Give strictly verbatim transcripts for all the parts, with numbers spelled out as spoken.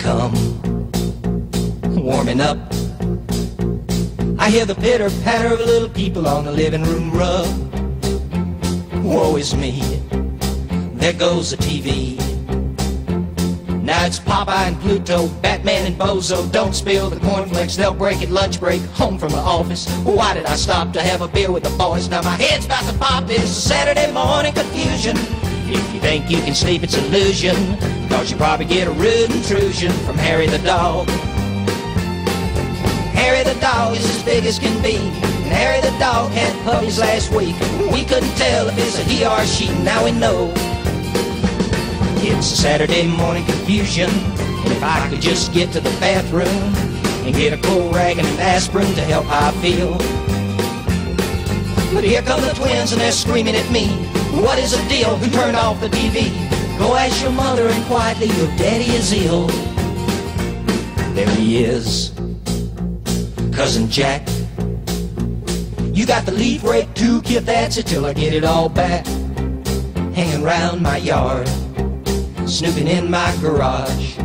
come warming up. I hear the pitter-patter of little people on the living room rug. Woe is me, there goes the T V. Now it's Popeye and Pluto, Batman and Bozo. Don't spill the cornflakes, they'll break at lunch break. Home from the office, why did I stop to have a beer with the boys? Now my head's about to pop, it's Saturday morning confusion. If you think you can sleep, it's illusion, cause you probably get a rude intrusion from Harry the dog. Harry the dog is as big as can be, and Harry the dog had puppies last week. We couldn't tell if it's a he or a she, now we know. It's a Saturday morning confusion, and if I could just get to the bathroom and get a cold rag and an aspirin to help how I feel. But here come the twins and they're screaming at me. What is the deal? Who turned off the T V? Go ask your mother and quietly, your daddy is ill. There he is, Cousin Jack. You got the leaf rake too, kid, that's it till I get it all back. Hanging round my yard, snooping in my garage.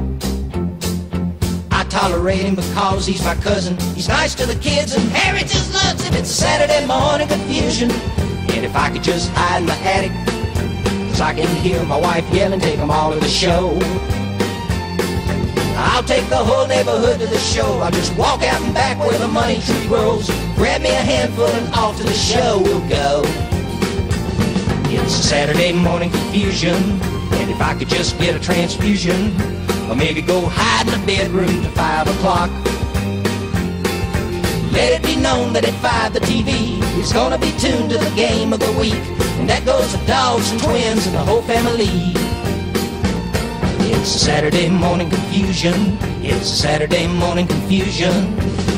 I tolerate him because he's my cousin. He's nice to the kids and Harry just loves him. It's a Saturday morning confusion, and if I could just hide in the attic, cause I can hear my wife yelling, take them all to the show. I'll take the whole neighborhood to the show. I'll just walk out and back where the money tree grows. Grab me a handful and off to the show we'll go. It's a Saturday morning confusion, and if I could just get a transfusion, or maybe go hide in the bedroom till five o'clock. Let it be known that at five the T V is gonna be tuned to the game of the week, and that goes the dogs and twins and the whole family. It's a Saturday morning confusion. It's a Saturday morning confusion.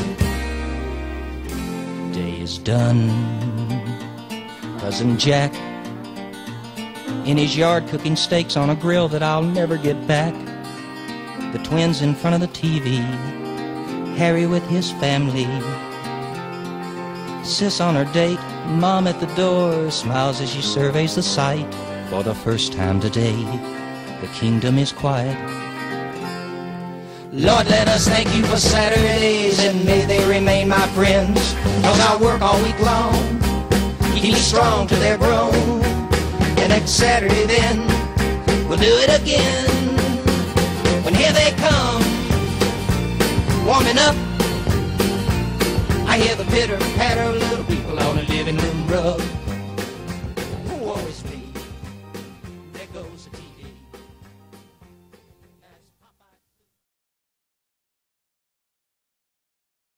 Day is done. Cousin Jack in his yard cooking steaks on a grill that I'll never get back. The twins in front of the T V, Harry with his family, Sis on her date, Mom at the door smiles as she surveys the sight. For the first time today, the kingdom is quiet. Lord, let us thank you for Saturdays, and may they remain my friends, cause I work all week long, keep me strong till they're grown. And next Saturday then, we'll do it again. When here they come, warming up, I hear the pitter-patter of little people on the living room rug.